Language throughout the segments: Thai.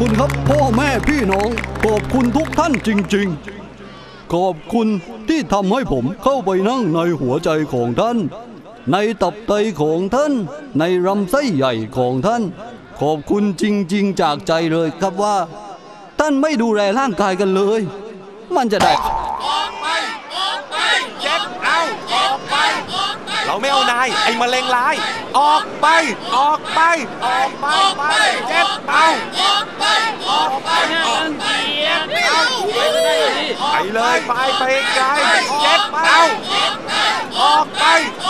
คุณครับพ่อแม่พี่น้องขอบคุณทุกท่านจริงๆขอบคุณที่ทำให้ผมเข้าไปนั่งในหัวใจของท่านในตับไตของท่านในลำไส้ใหญ่ของท่านขอบคุณจริงๆจากใจเลยครับว่าท่านไม่ดูแลร่างกายกันเลยมันจะได้ออกไปเจ็บเอาออกไปเราไม่เอานายไอ้มะเร็งร้ายออกไปเจ็บเอาออกไปไปเลยไปไกลเจ็บเอาออกไป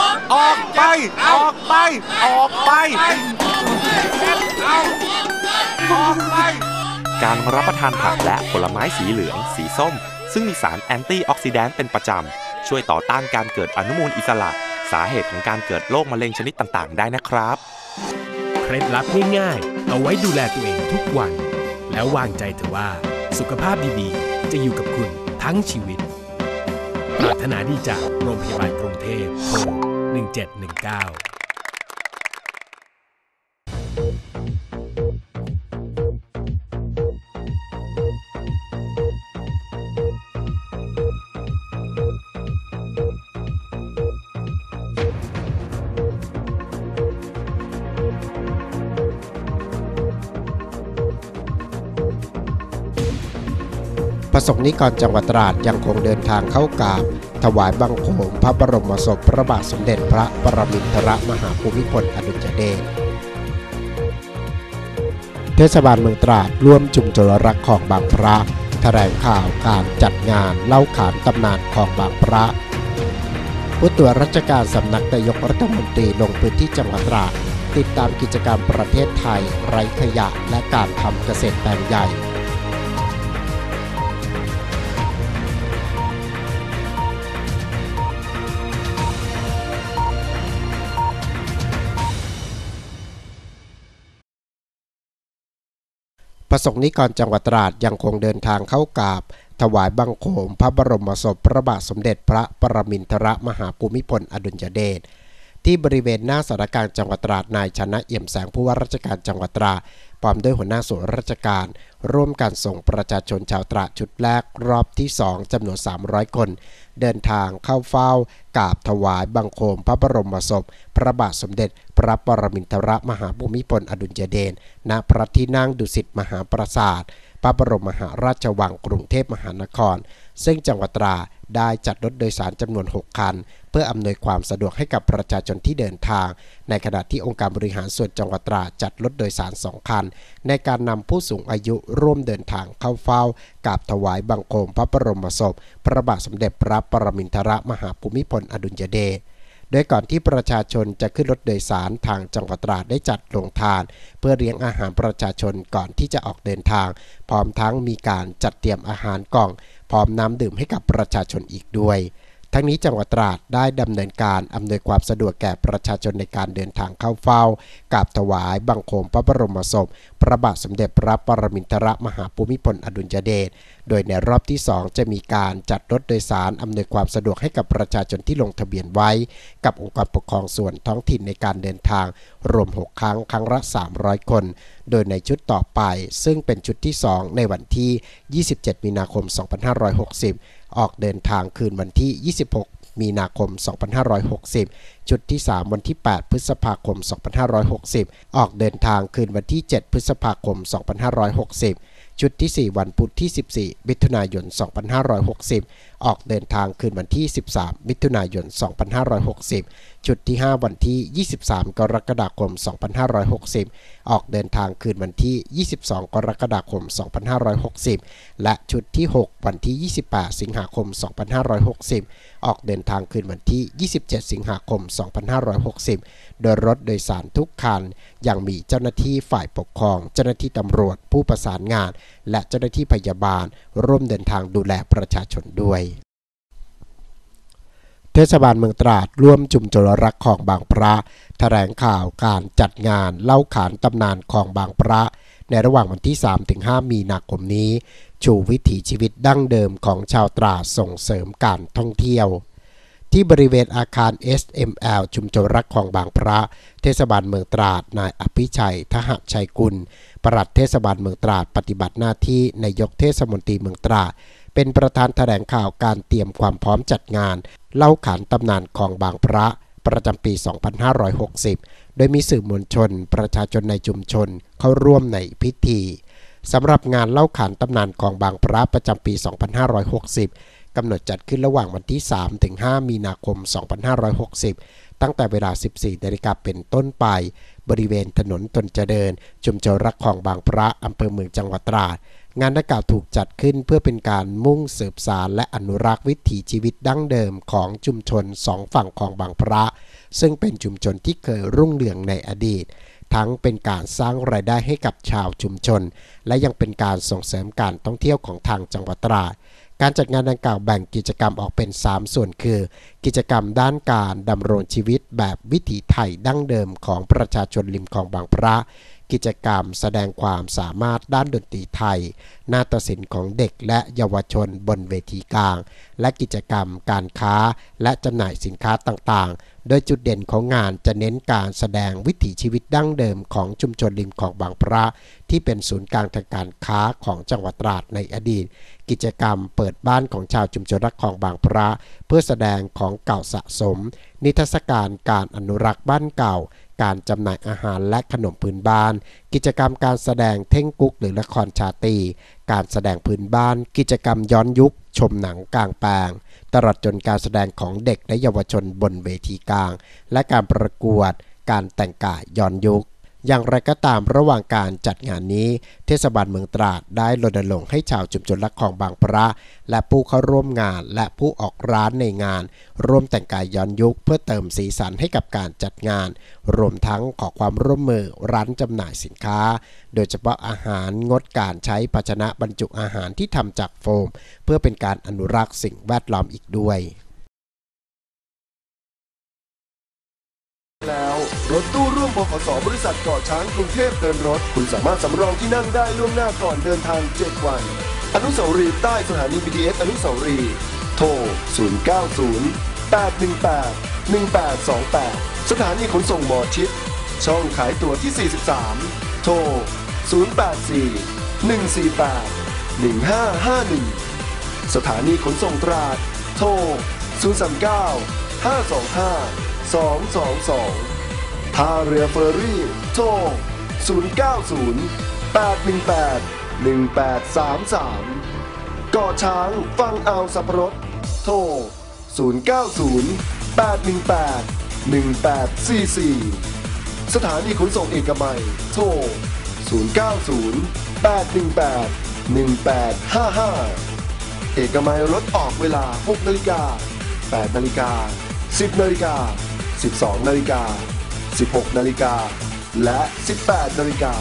เจ็บเอาออกไปการรับประทานผักและผลไม้สีเหลืองสีส้มซึ่งมีสารแอนตี้ออกซิแดนต์เป็นประจำช่วยต่อต้านการเกิดอนุมูลอิสระสาเหตุของการเกิดโรคมะเร็งชนิดต่างๆได้นะครับเคล็ดลับง่ายๆเอาไว้ดูแลตัวเองทุกวันแล้ววางใจเถอะว่าสุขภาพดีๆจะอยู่กับคุณทั้งชีวิตปรารถนาดีจากโรงพยาบาลกรุงเทพโทร1719 ประสบนิกรจังหวัดตราดยังคงเดินทางเข้ากราบถวายบังคมพระบรมศพพระบาทสมเด็จพระปรมินทรมหาภูมิพลอดุลยเดชเทศบาลเมืองตราดร่วมจุมโจรรักของบางพระแถลงข่าวการจัดงานเล่าขานตำนานของบางพระผู้ตรวจราชการสำนักนายกรัฐมนตรีลงพื้นที่จังหวัดตราดติดตามกิจกรรมประเทศไทยไร้ขยะและการทำเกษตรแปลงใหญ่ประสบนิกรจังหวัดตราดยังคงเดินทางเข้ากราบถวายบังคมพระบรมศพพระบาทสมเด็จพระปรมินทรมหาภูมิพลอดุลยเดชที่บริเวณหน้าสารกลางจังหวัดตราดนายชนะเอี่ยมแสงผู้ว่าราชการจังหวัดตราดพร้อมด้วยหัวหน้าส่วนราชการร่วมกันส่งประชาชนชาวตราดชุดแรกรอบที่2จำนวน300คนเดินทางเข้าเฝ้ากราบถวายบังคมพระบรมศพพระบาทสมเด็จพระปรมินทรมหาภูมิพลอดุลยเดชณพระที่นั่งดุสิตมหาปราสาทพระบรมมหาราชวังกรุงเทพมหานครซึ่งจังหวัดตราดได้จัดรถโดยสารจำนวน6คันเพื่ออำนวยความสะดวกให้กับประชาชนที่เดินทางในขณะที่องค์การบริหารส่วนจังหวัดตราดจัดรถโดยสาร2คันในการนำผู้สูงอายุร่วมเดินทางเข้าเฝ้ากราบถวายบังคมพระบรมศพพระบาทสมเด็จพระปรมินทรมหาภูมิพลอดุลยเดชโดยก่อนที่ประชาชนจะขึ้นรถโดยสารทางจังหวัดตราดได้จัดโรงทานเพื่อเลี้ยงอาหารประชาชนก่อนที่จะออกเดินทางพร้อมทั้งมีการจัดเตรียมอาหารกล่องพร้อมน้ำดื่มให้กับประชาชนอีกด้วยทั้งนี้จังหวัดตราดได้ดำเนินการอำนวยความสะดวกแก่ประชาชนในการเดินทางเข้าเฝ้ากราบถวายบังคมพระบรมศพพระบาทสมเด็จพระปรมินทรมหาภูมิพลอดุลยเดชโดยในรอบที่2จะมีการจัดรถโดยสารอำนวยความสะดวกให้กับประชาชนที่ลงทะเบียนไว้กับองค์กรปกครองส่วนท้องถิ่นในการเดินทางรวม6ครั้งละ300คนโดยในชุดต่อไปซึ่งเป็นชุดที่2ในวันที่27มีนาคม2560ออกเดินทางคืนวันที่26มีนาคม2560ชุดที่3วันที่8พฤษภาคม2560ออกเดินทางคืนวันที่7พฤษภาคม2560ชุดที่4วันพุธที่14มิถุนายน2560ออกเดินทางคืนวันที่13มิถุนายน2560ชุดที่5วันที่23กรกฎาคม2560ออกเดินทางคืนวันที่22กรกฎาคม2560และชุดที่6วันที่28สิงหาคม2560ออกเดินทางคืนวันที่27สิงหาคม2560โดยรถโดยสารทุกคันยังมีเจ้าหน้าที่ฝ่ายปกครองเจ้าหน้าที่ตำรวจผู้ประสานงานและเจ้าหน้าที่พยาบาลร่วมเดินทางดูแลประชาชนด้วยเทศบาลเมืองตราดร่วมจุมโจรรักของบางพระแถลงข่าวการจัดงานเล่าขานตำนานของบางพระในระหว่างวันที่ 3-5 มีนาคมนี้ชูวิถีชีวิตดั้งเดิมของชาวตราดส่งเสริมการท่องเที่ยวทที่บริเวณอาคาร SML ชุมชนรักคลองบางพระเทศบาลเมืองตราดนายอภิชัยทหชัยกุลปลัดเทศบาลเมืองตราดปฏิบัติหน้าที่นายกเทศมนตรีเมืองตราดเป็นประธานแถลงข่าวการเตรียมความพร้อมจัดงานเล่าขานตำนานคลองบางพระประจำปี 2560 โดยมีสื่อมวลชนประชาชนในชุมชนเข้าร่วมในพิธีสำหรับงานเล่าขานตำนานคลองบางพระประจำปี 2560 กำหนดจัดขึ้นระหว่างวันที่ 3-5 มีนาคม 2560 ตั้งแต่เวลา 14 นาฬิกาเป็นต้นไปบริเวณถนนตนเจริญชุมชนรักคลองบางพระอำเภอเมืองจังหวัดตราดงานดังกล่าวถูกจัดขึ้นเพื่อเป็นการมุ่งสืบสานและอนุรักษ์วิถีชีวิตดั้งเดิมของชุมชนสองฝั่งคลองบางพระซึ่งเป็นชุมชนที่เคยรุ่งเรืองในอดีตทั้งเป็นการสร้างรายได้ให้กับชาวชุมชนและยังเป็นการส่งเสริมการท่องเที่ยวของทางจังหวัดตราดการจัดงานดังกล่าวแบ่งกิจกรรมออกเป็น3ส่วนคือกิจกรรมด้านการดำรงชีวิตแบบวิถีไทยดั้งเดิมของประชาชนริมคลองบางพระกิจกรรมแสดงความสามารถด้านดนตรีไทยนาฏศิลป์ของเด็กและเยาวชนบนเวทีกลางและกิจกรรมการค้าและจำหน่ายสินค้าต่างๆโดยจุดเด่นของงานจะเน้นการแสดงวิถีชีวิตดั้งเดิมของชุมชนริมคลองบางพระที่เป็นศูนย์กลางทางการค้าของจังหวัดตราดในอดีตกิจกรรมเปิดบ้านของชาวชุมชนรักคลองบางพระเพื่อแสดงของเก่าสะสมนิทรรศการการอนุรักษ์บ้านเก่าการจำหน่ายอาหารและขนมพื้นบ้านกิจกรรมการแสดงเท่งกุ๊กหรือละครชาตรีการแสดงพื้นบ้านกิจกรรมย้อนยุคชมหนังกลางแปลงตลอดจนการแสดงของเด็กและเยาวชนบนเวทีกลางและการประกวดการแต่งกายย้อนยุคอย่างไรก็ตามระหว่างการจัดงานนี้เทศบาลเมืองตราดได้รณรงค์ให้ชาวชุมชนรักคลองบางพระและผู้เข้าร่วมงานและผู้ออกร้านในงานร่วมแต่งกายย้อนยุคเพื่อเติมสีสันให้กับการจัดงานรวมทั้งขอความร่วมมือร้านจำหน่ายสินค้าโดยเฉพาะอาหารงดการใช้ภาชนะบรรจุอาหารที่ทำจากโฟมเพื่อเป็นการอนุรักษ์สิ่งแวดล้อมอีกด้วยแล้วรถตู้ร่วมบขส.บริษัทเกาะช้างกรุงเทพเดินรถคุณสามารถสำรองที่นั่งได้ล่วงหน้าก่อนเดินทาง7 วันอนุสาวรีย์ใต้สถานี BTS อนุสาวรีย์โทร 090-818-1828 สถานีขนส่งหมอชิดช่องขายตั๋วที่ 43 โทร 084-148-1551 สถานีขนส่งตราดโทร 039-525-222 ท่าเรือเฟอร์รี่โทร 090-818-1833 เกาะช้างฟังอ่าวสับปะรดโทร 090-818-1844 สถานีขนส่งเอกมัยโทร 090-818-1855 เอกมัยรถออกเวลา 6 นาฬิกา 8 นาฬิกา 10 นาฬิกา 12 นาฬิกา 16 นาฬิกา และ 18 นาฬิกา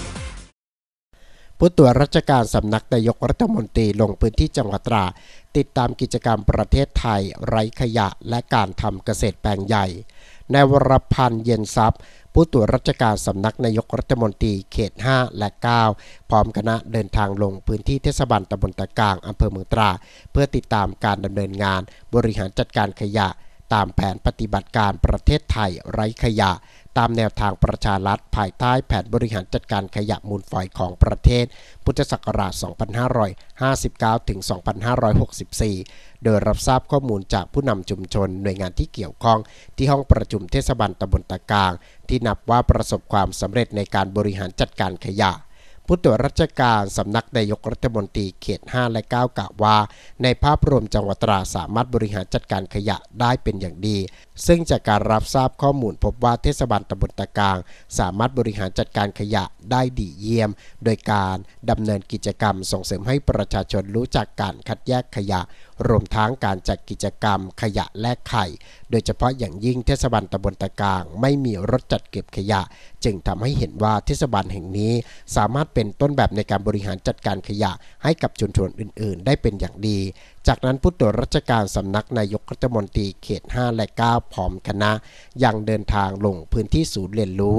ผู้ตรวจราชการสำนักนายกรัฐมนตรีลงพื้นที่จังหวัดตราดติดตามกิจกรรมประเทศไทยไร้ขยะและการทำเกษตรแปลงใหญ่นายวรพันธ์เย็นทรัพย์ผู้ตรวจราชการสำนักนายกรัฐมนตรีเขต 5 และ 9 พร้อมคณะเดินทางลงพื้นที่เทศบาลตำบลตะกางอำเภอเมืองตราดเพื่อติดตามการดำเนินงานบริหารจัดการขยะตามแผนปฏิบัติการประเทศไทยไร้ขยะตามแนวทางประชารัฐภายใต้แผนบริหารจัดการขยะมูลฝอยของประเทศพุทธศักราช 2559 ถึง 2564 โดยรับทราบข้อมูลจากผู้นำชุมชนหน่วยงานที่เกี่ยวข้องที่ห้องประชุมเทศบาลตำบลตะกางที่นับว่าประสบความสำเร็จในการบริหารจัดการขยะผู้ตรวจราชการสำนักนายกรัฐมนตรีเขต 5 และ 9 กล่าวว่าในภาพรวมจังหวัดตราดสามารถบริหารจัดการขยะได้เป็นอย่างดีซึ่งจากการรับทราบข้อมูลพบว่าเทศบาลตำบลตะกางสามารถบริหารจัดการขยะได้ดีเยี่ยมโดยการดำเนินกิจกรรมส่งเสริมให้ประชาชนรู้จักการคัดแยกขยะรวมทั้งการจัดกิจกรรมขยะแลกไข่โดยเฉพาะอย่างยิ่งเทศบาลตำบลตะกางไม่มีรถจัดเก็บขยะจึงทำให้เห็นว่าเทศบาลแห่งนี้สามารถเป็นต้นแบบในการบริหารจัดการขยะให้กับชุมชนอื่นๆได้เป็นอย่างดีจากนั้นผู้ตรวจราชการสำนักนายกรัฐมนตรีเขต 5 และ 9 พร้อมคณะยังเดินทางลงพื้นที่ศูนย์เรียนรู้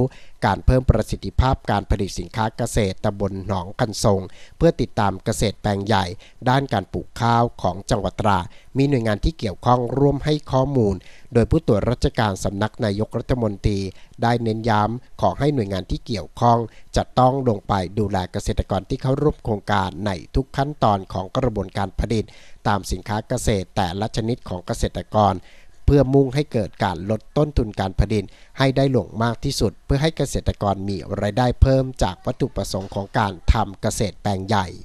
การเพิ่มประสิทธิภาพการผลิตสินค้าเกษตรตำบลหนองกันทรงเพื่อติดตามเกษตรแปลงใหญ่ด้านการปลูกข้าวของจังหวัดตราดมีหน่วยงานที่เกี่ยวข้องร่วมให้ข้อมูลโดยผู้ตรวจราชการสำนักนายกรัฐมนตรีได้เน้นย้ำขอให้หน่วยงานที่เกี่ยวข้องจะต้องลงไปดูแลเกษตรกรที่เข้าร่วมโครงการในทุกขั้นตอนของกระบวนการผลิตตามสินค้าเกษตรแต่ละชนิดของเกษตรกรเพื่อมุ่งให้เกิดการลดต้นทุนการผลิตให้ได้ลงมากที่สุดเพื่อให้เกษตรกรมีรายได้เพิ่มจากวัตถุประสงค์ของการทำเกษตรแปลงใหญ่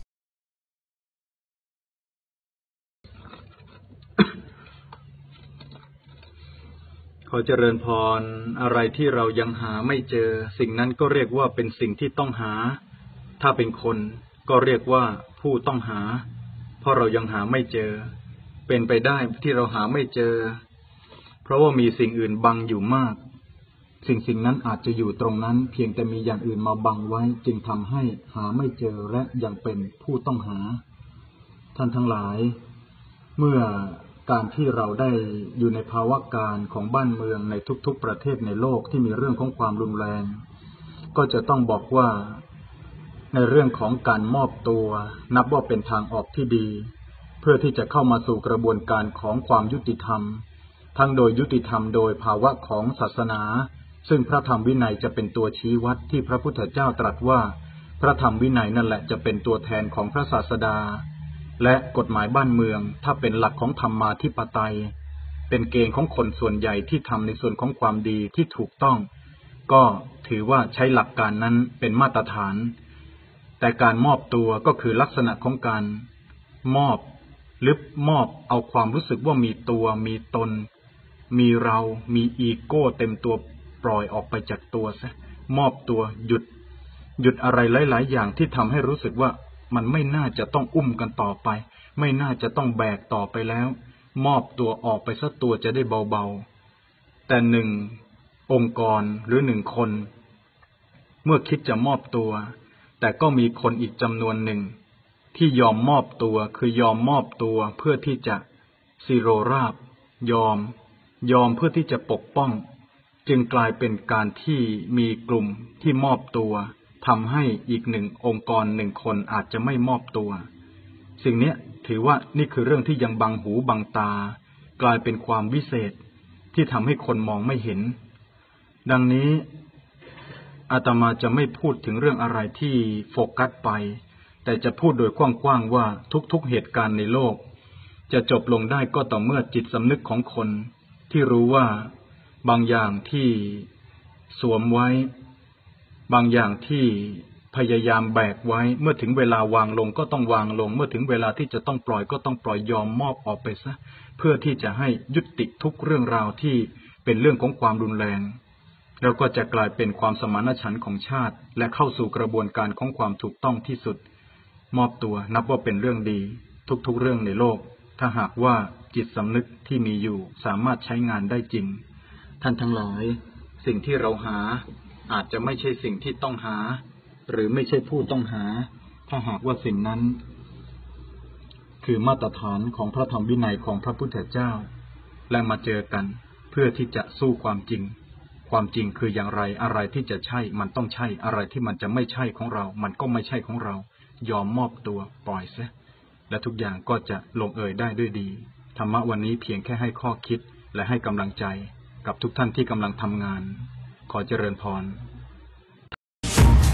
ขอเจริญพรอะไรที่เรายังหาไม่เจอสิ่งนั้นก็เรียกว่าเป็นสิ่งที่ต้องหาถ้าเป็นคนก็เรียกว่าผู้ต้องหาเพราะเรายังหาไม่เจอเป็นไปได้ที่เราหาไม่เจอเพราะว่ามีสิ่งอื่นบังอยู่มากสิ่งนั้นอาจจะอยู่ตรงนั้นเพียงแต่มีอย่างอื่นมาบังไว้จึงทำให้หาไม่เจอและยังเป็นผู้ต้องหาท่านทั้งหลายเมื่อการที่เราได้อยู่ในภาวะการของบ้านเมืองในทุกๆประเทศในโลกที่มีเรื่องของความรุนแรงก็จะต้องบอกว่าในเรื่องของการมอบตัวนับว่าเป็นทางออกที่ดีเพื่อที่จะเข้ามาสู่กระบวนการของความยุติธรรมทั้งโดยยุติธรรมโดยภาวะของศาสนาซึ่งพระธรรมวินัยจะเป็นตัวชี้วัดที่พระพุทธเจ้าตรัสว่าพระธรรมวินัยนั่นแหละจะเป็นตัวแทนของพระศาสดาและกฎหมายบ้านเมืองถ้าเป็นหลักของธรรมาธิปไตยเป็นเกณฑ์ของคนส่วนใหญ่ที่ทำในส่วนของความดีที่ถูกต้องก็ถือว่าใช้หลักการนั้นเป็นมาตรฐานแต่การมอบตัวก็คือลักษณะของการมอบหรือมอบเอาความรู้สึกว่ามีตัวมีตนมีเรามีอีโก้เต็มตัวปล่อยออกไปจากตัวซะมอบตัวหยุดอะไรหลายๆอย่างที่ทำให้รู้สึกว่ามันไม่น่าจะต้องอุ้มกันต่อไปไม่น่าจะต้องแบกต่อไปแล้วมอบตัวออกไปซะตัวจะได้เบาๆแต่หนึ่งองค์กรหรือหนึ่งคนเมื่อคิดจะมอบตัวแต่ก็มีคนอีกจำนวนหนึ่งที่ยอมมอบตัวคือยอมมอบตัวเพื่อที่จะสิโรราบยอมเพื่อที่จะปกป้องจึงกลายเป็นการที่มีกลุ่มที่มอบตัวทำให้อีกหนึ่งองค์กรหนึ่งคนอาจจะไม่มอบตัวสิ่งนี้ถือว่านี่คือเรื่องที่ยังบังหูบังตากลายเป็นความวิเศษที่ทำให้คนมองไม่เห็นดังนี้อาตมาจะไม่พูดถึงเรื่องอะไรที่โฟกัสไปแต่จะพูดโดยกว้างๆว่าทุกๆเหตุการณ์ในโลกจะจบลงได้ก็ต่อเมื่อจิตสำนึกของคนที่รู้ว่าบางอย่างที่สวมไว้บางอย่างที่พยายามแบกไว้เมื่อถึงเวลาวางลงก็ต้องวางลงเมื่อถึงเวลาที่จะต้องปล่อยก็ต้องปล่อยยอมมอบออกไปซะเพื่อที่จะให้ยุติทุกเรื่องราวที่เป็นเรื่องของความรุนแรงแล้วก็จะกลายเป็นความสมานฉันท์ของชาติและเข้าสู่กระบวนการของความถูกต้องที่สุดมอบตัวนับว่าเป็นเรื่องดีทุกๆเรื่องในโลกถ้าหากว่าจิตสำนึกที่มีอยู่สามารถใช้งานได้จริงท่านทั้งหลายสิ่งที่เราหาอาจจะไม่ใช่สิ่งที่ต้องหาหรือไม่ใช่ผู้ต้องหาถ้าหากว่าสิ่งนั้นคือมาตรฐานของพระธรรมวินัยของพระพุทธเจ้าและมาเจอกันเพื่อที่จะสู้ความจริงคืออย่างไรอะไรที่จะใช่มันต้องใช่อะไรที่มันจะไม่ใช่ของเรามันก็ไม่ใช่ของเรายอมมอบตัวปล่อยซะและทุกอย่างก็จะลงเอยได้ด้วยดีธรรมะวันนี้เพียงแค่ให้ข้อคิดและให้กำลังใจกับทุกท่านที่กำลังทำงานขอเจริญพร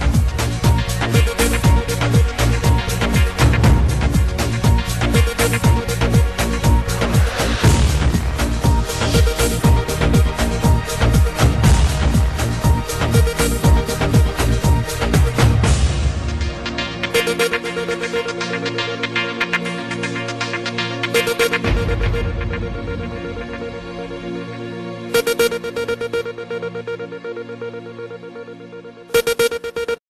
「